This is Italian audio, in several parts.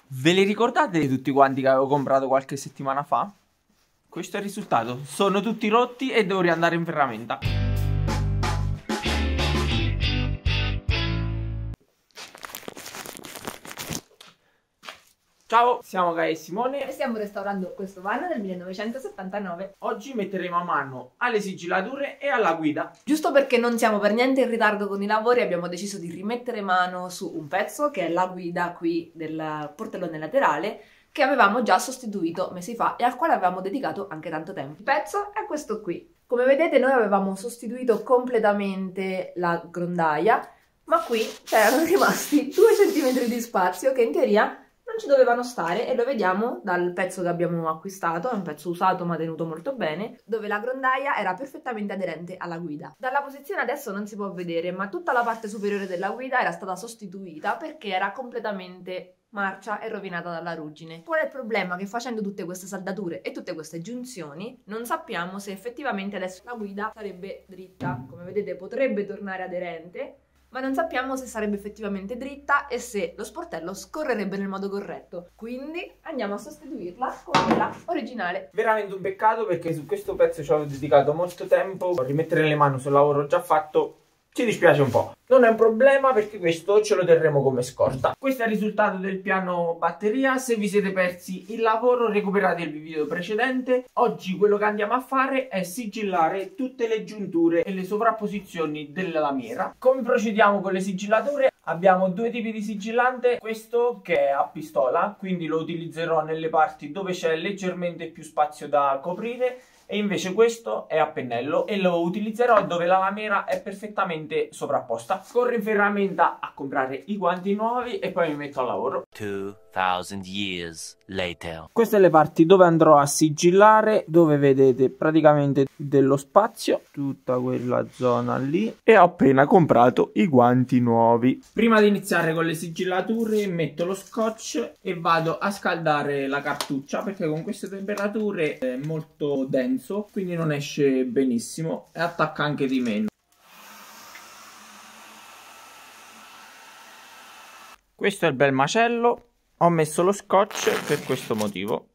Ve li ricordate tutti quanti che avevo comprato qualche settimana fa? Questo è il risultato. Sono tutti rotti e devo riandare in ferramenta. Ciao, siamo Gaia e Simone e stiamo restaurando questo van del 1979. Oggi metteremo a mano alle sigillature e alla guida. Giusto perché non siamo per niente in ritardo con i lavori, abbiamo deciso di rimettere mano su un pezzo che è la guida qui del portellone laterale, che avevamo già sostituito mesi fa e al quale avevamo dedicato anche tanto tempo. Il pezzo è questo qui. Come vedete noi avevamo sostituito completamente la grondaia, ma qui c'erano rimasti 2 cm di spazio che in teoria non ci dovevano stare, e lo vediamo dal pezzo che abbiamo acquistato. È un pezzo usato ma tenuto molto bene, dove la grondaia era perfettamente aderente alla guida. Dalla posizione adesso non si può vedere, ma tutta la parte superiore della guida era stata sostituita perché era completamente marcia e rovinata dalla ruggine. Qual è il problema? Che facendo tutte queste saldature e tutte queste giunzioni non sappiamo se effettivamente adesso la guida sarebbe dritta. Come vedete potrebbe tornare aderente, ma non sappiamo se sarebbe effettivamente dritta e se lo sportello scorrerebbe nel modo corretto. Quindi andiamo a sostituirla con quella originale. Veramente un peccato, perché su questo pezzo ci avevo dedicato molto tempo. Rimettere le mani sul lavoro già fatto ci dispiace un po'. Non è un problema, perché questo ce lo terremo come scorta. Questo è il risultato del piano batteria. Se vi siete persi il lavoro, recuperate il video precedente. Oggi quello che andiamo a fare è sigillare tutte le giunture e le sovrapposizioni della lamiera. Come procediamo con le sigillature? Abbiamo 2 tipi di sigillante. Questo che è a pistola, quindi lo utilizzerò nelle parti dove c'è leggermente più spazio da coprire, e invece questo è a pennello e lo utilizzerò dove la lamiera è perfettamente sovrapposta. Corro in ferramenta a comprare i guanti nuovi e poi mi metto al lavoro. 2000 years later. Queste sono le parti dove andrò a sigillare, dove vedete praticamente dello spazio, tutta quella zona lì, e ho appena comprato i guanti nuovi. Prima di iniziare con le sigillature metto lo scotch e vado a scaldare la cartuccia, perché con queste temperature è molto denso, quindi non esce benissimo e attacca anche di meno. Questo è il bel macello. Ho messo lo scotch per questo motivo.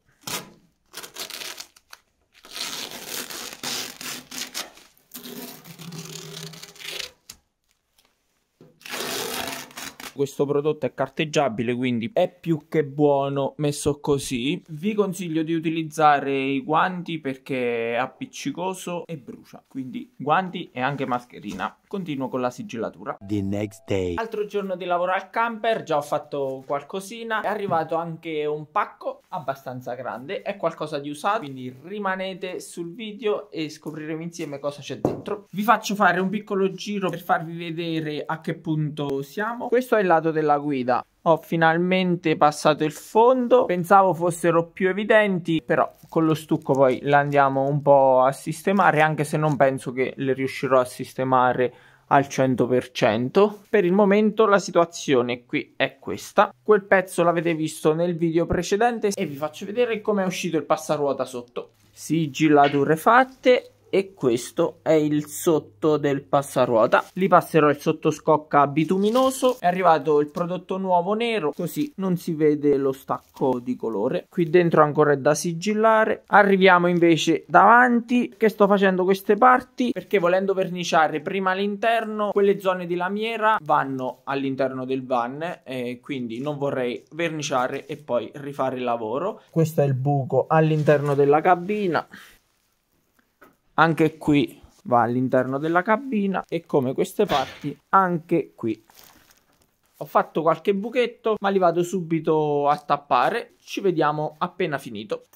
Questo prodotto è carteggiabile, quindi è più che buono messo così. Vi consiglio di utilizzare i guanti perché è appiccicoso e brucia, quindi guanti e anche mascherina. Continuo con la sigillatura. The next day. Altro giorno di lavoro al camper, già ho fatto qualcosina. È arrivato anche un pacco abbastanza grande, è qualcosa di usato, quindi rimanete sul video e scopriremo insieme cosa c'è dentro. Vi faccio fare un piccolo giro per farvi vedere a che punto siamo. Questo è il lato della guida. Ho finalmente passato il fondo, pensavo fossero più evidenti, però con lo stucco poi le andiamo un po' a sistemare, anche se non penso che le riuscirò a sistemare al 100%. Per il momento la situazione qui è questa. Quel pezzo l'avete visto nel video precedente e vi faccio vedere come è uscito il passaruota sotto. Sigillature fatte. E questo è il sotto del passaruota. Li passerò il sottoscocca bituminoso. È arrivato il prodotto nuovo nero, così non si vede lo stacco di colore. Qui dentro ancora è da sigillare. Arriviamo invece davanti, che sto facendo queste parti perché, volendo verniciare prima l'interno, quelle zone di lamiera vanno all'interno del van e quindi non vorrei verniciare e poi rifare il lavoro. Questo è il buco all'interno della cabina. Anche qui va all'interno della cabina, e come queste parti anche qui. Ho fatto qualche buchetto, ma li vado subito a tappare. Ci vediamo appena finito.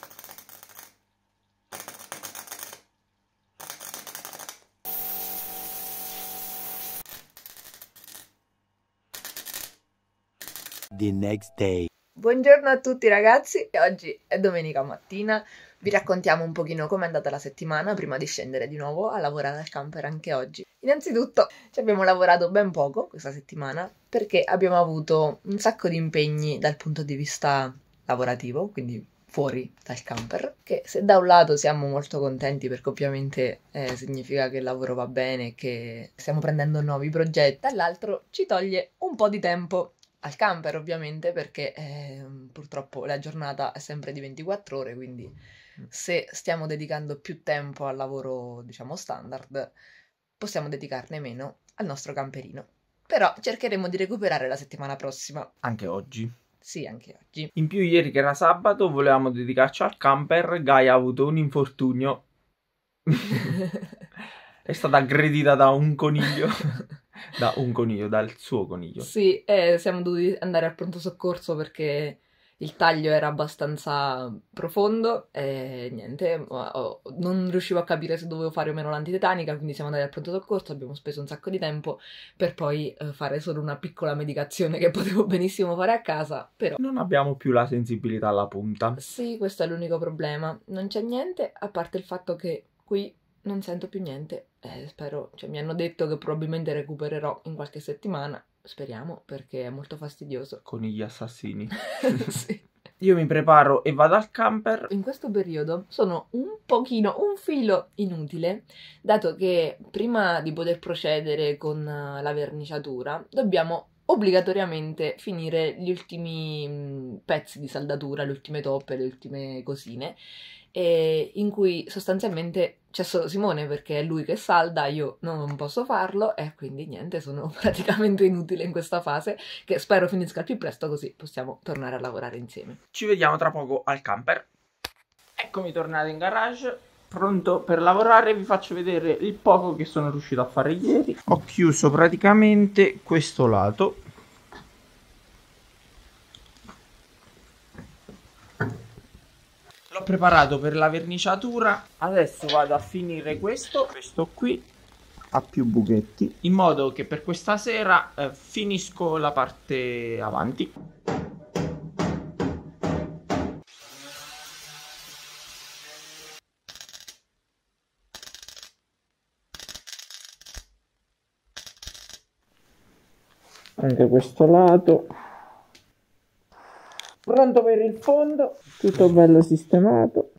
The next day. Buongiorno a tutti ragazzi, oggi è domenica mattina. Vi raccontiamo un pochino com'è andata la settimana prima di scendere di nuovo a lavorare al camper anche oggi. Innanzitutto ci abbiamo lavorato ben poco questa settimana perché abbiamo avuto un sacco di impegni dal punto di vista lavorativo, quindi fuori dal camper, che se da un lato siamo molto contenti perché ovviamente significa che il lavoro va bene, che stiamo prendendo nuovi progetti, dall'altro ci toglie un po' di tempo al camper ovviamente, perché purtroppo la giornata è sempre di 24 ore, quindi se stiamo dedicando più tempo al lavoro, diciamo, standard, possiamo dedicarne meno al nostro camperino. Però cercheremo di recuperare la settimana prossima. Anche oggi. Sì, anche oggi. In più ieri che era sabato volevamo dedicarci al camper, Gaia ha avuto un infortunio. È stata aggredita da un coniglio. Dal suo coniglio. Sì, siamo dovuti andare al pronto soccorso perché il taglio era abbastanza profondo e niente, non riuscivo a capire se dovevo fare o meno l'antitetanica, quindi siamo andati al pronto soccorso, abbiamo speso un sacco di tempo per poi fare solo una piccola medicazione che potevo benissimo fare a casa, però... Non abbiamo più la sensibilità alla punta. Sì, questo è l'unico problema. Non c'è niente, a parte il fatto che qui non sento più niente. Spero, cioè mi hanno detto che probabilmente recupererò in qualche settimana. Speriamo, perché è molto fastidioso. Con gli assassini. Sì. Io mi preparo e vado al camper. In questo periodo sono un filo inutile, dato che prima di poter procedere con la verniciatura dobbiamo obbligatoriamente finire gli ultimi pezzi di saldatura, le ultime toppe, le ultime cosine, in cui sostanzialmente c'è solo Simone perché è lui che salda, io non posso farlo e quindi niente, sono praticamente inutile in questa fase, che spero finisca al più presto così possiamo tornare a lavorare insieme. Ci vediamo tra poco al camper. Eccomi tornato in garage, pronto per lavorare. Vi faccio vedere il poco che sono riuscito a fare ieri. Ho chiuso praticamente questo lato. L'ho preparato per la verniciatura. Adesso vado a finire questo qui ha più buchetti, in modo che per questa sera finisco la parte avanti. Anche questo lato pronto per il fondo, tutto bello sistemato.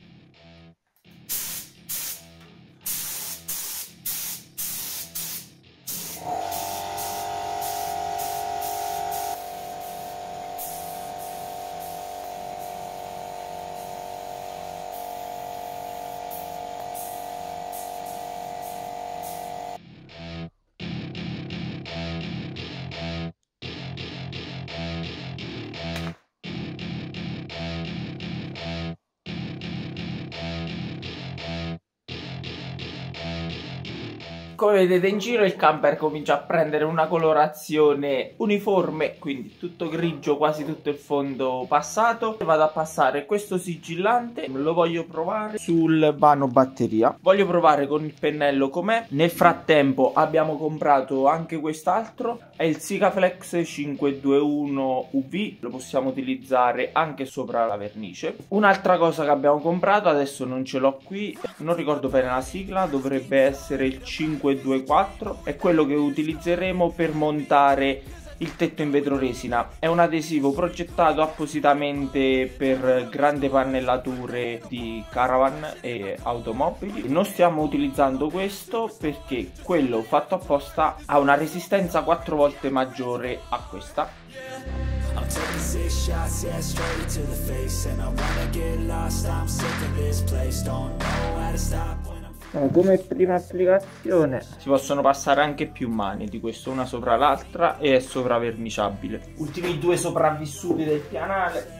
Come vedete in giro il camper comincia a prendere una colorazione uniforme, quindi tutto grigio, quasi tutto il fondo passato. Vado a passare questo sigillante, lo voglio provare sul vano batteria. Voglio provare con il pennello com'è. Nel frattempo abbiamo comprato anche quest'altro, è il Sikaflex 521 UV, lo possiamo utilizzare anche sopra la vernice. Un'altra cosa che abbiamo comprato, adesso non ce l'ho qui, non ricordo bene la sigla, dovrebbe essere il 524, è quello che utilizzeremo per montare il tetto in vetro resina. È un adesivo progettato appositamente per grandi pannellature di caravan e automobili. Non stiamo utilizzando questo perché quello fatto apposta ha una resistenza 4 volte maggiore a questa. Come prima applicazione si possono passare anche più mani di questo, una sopra l'altra, e è sovraverniciabile. Ultimi due sopravvissuti del pianale.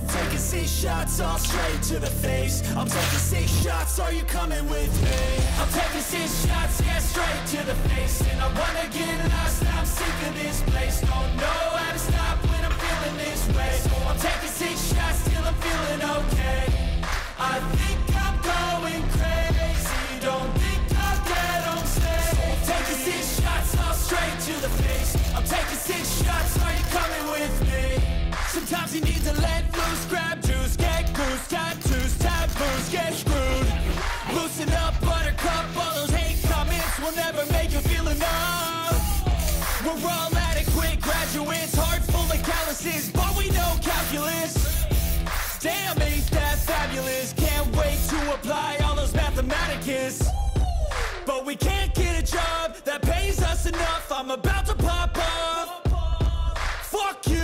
Don't think I'll get on stage. Taking 6 shots all straight to the face. I'm taking 6 shots, are you coming with me? Sometimes you need to let loose, grab juice, get goose, tattoos, taboos, get screwed. Loosen up, buttercup, all those hate comments will never make you feel enough. We're all adequate graduates, heart full of calluses, but we know calculus. Damn, ain't that fabulous? Can't wait to apply all those mathematicus. But we can't get a job that pays us enough. I'm about to pop up. Fuck you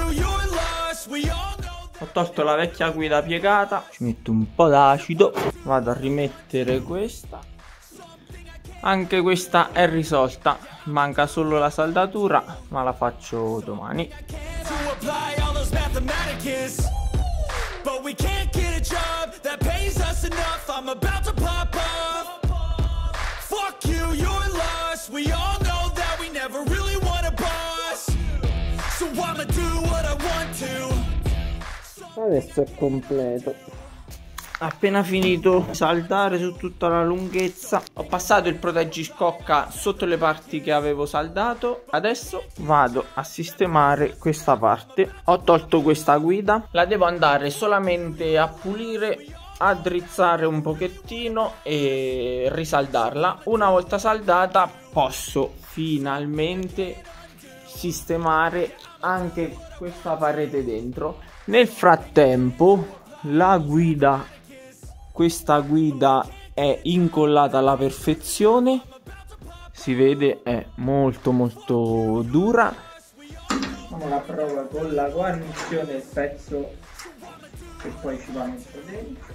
you, you're lost, we all know. Ho tolto la vecchia guida piegata, ci metto un po' d'acido, vado a rimettere questa. Anche questa è risolta, manca solo la saldatura, ma la faccio domani. To apply all those mathematicus, but we can't get a job that pays us enough. I'm about to pop up. Fuck you, you're lost. We all know that we never really want a boss, so I'ma do what I want to. Adesso è completo. Appena finito di saldare su tutta la lunghezza, ho passato il proteggiscocca sotto le parti che avevo saldato. Adesso vado a sistemare questa parte. Ho tolto questa guida, la devo andare solamente a pulire, a drizzare un pochettino e risaldarla. Una volta saldata posso finalmente sistemare anche questa parete dentro. Nel frattempo la guida, questa guida è incollata alla perfezione, si vede, è molto dura. Facciamo la prova con la guarnizione, il pezzo che poi ci va messo dentro.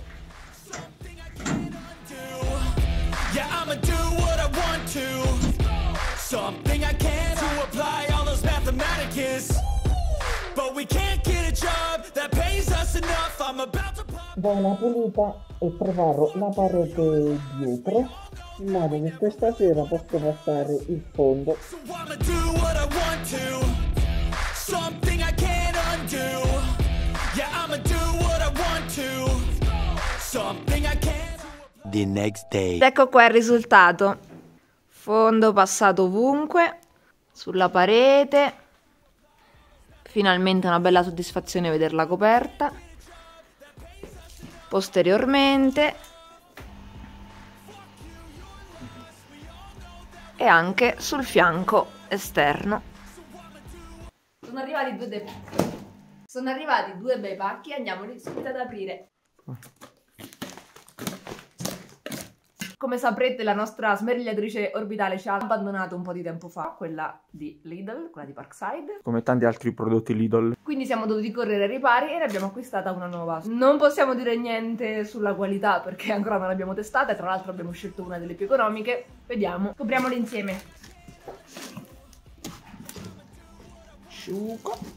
Yeah, I'ma do what I want to. Something I can't to apply all those mathematicus, but we can't get a job that pays us enough. I'm about to pop. Do una pulita e preparo la parete dietro in modo che questa sera posso passare il fondo. So I'ma do what I want to. Something I can't undo. Yeah, I'ma do what I want to. Something I can't. The next day. Ecco qua il risultato. Fondo passato ovunque, sulla parete. Finalmente una bella soddisfazione vederla coperta. Posteriormente. E anche sul fianco esterno. Sono arrivati due bei pacchi, andiamoli subito ad aprire. Come saprete, la nostra smerigliatrice orbitale ci ha abbandonato un po' di tempo fa, quella di Lidl, quella di Parkside. Come tanti altri prodotti Lidl. Quindi siamo dovuti correre ai ripari e ne abbiamo acquistata una nuova. Non possiamo dire niente sulla qualità perché ancora non l'abbiamo testata e tra l'altro abbiamo scelto una delle più economiche. Vediamo, scopriamole insieme. Sciuco.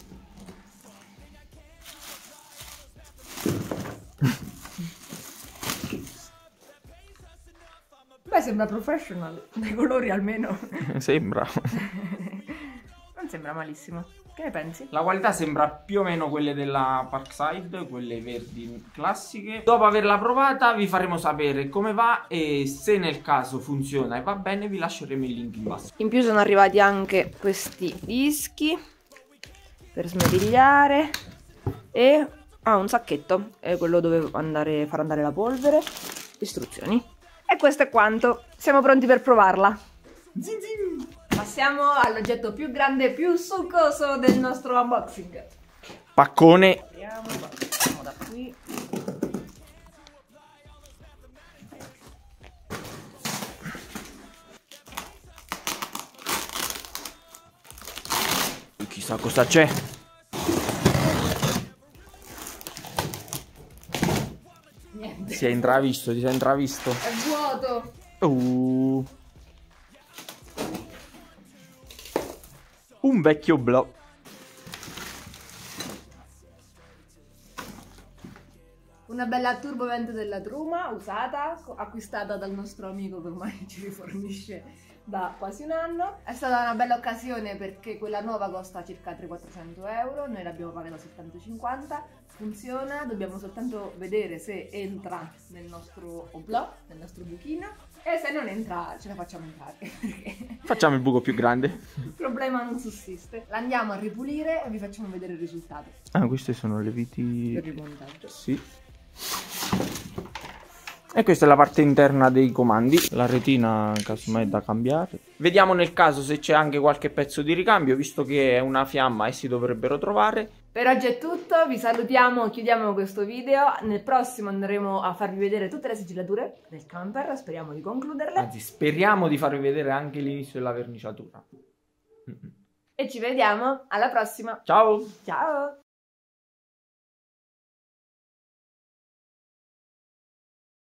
Beh, sembra professional, dai colori almeno. Sembra. Non sembra malissimo. Che ne pensi? La qualità sembra più o meno quelle della Parkside, quelle verdi classiche. Dopo averla provata vi faremo sapere come va e se nel caso funziona e va bene vi lasceremo il link in basso. In più sono arrivati anche questi dischi per smerigliare e un sacchetto, è quello dove far andare la polvere. Istruzioni. E questo è quanto. Siamo pronti per provarla. Zin zin. Passiamo all'oggetto più grande e più succoso del nostro unboxing. Paccone. Apriamo, partiamo da qui. Chissà cosa c'è. Niente. Ti sei intravisto. È vuoto. Un vecchio blog. Una bella turbovente della Truma, usata, acquistata dal nostro amico che ormai ci rifornisce da quasi un anno. È stata una bella occasione perché quella nuova costa circa 300-400 euro, noi l'abbiamo pagata 750. Funziona, dobbiamo soltanto vedere se entra nel nostro oblò, nel nostro buchino, e se non entra ce la facciamo entrare. Facciamo il buco più grande. Il problema non sussiste. La andiamo a ripulire e vi facciamo vedere il risultato. Ah, queste sono le viti Per rimontaggio. Sì. E questa è la parte interna dei comandi. La retina casomai è da cambiare. Vediamo nel caso se c'è anche qualche pezzo di ricambio, visto che è una fiamma e si dovrebbero trovare. Per oggi è tutto, vi salutiamo, chiudiamo questo video. Nel prossimo andremo a farvi vedere tutte le sigillature del camper, speriamo di concluderle. Anzi, speriamo di farvi vedere anche l'inizio della verniciatura. e ci vediamo alla prossima. Ciao! Ciao!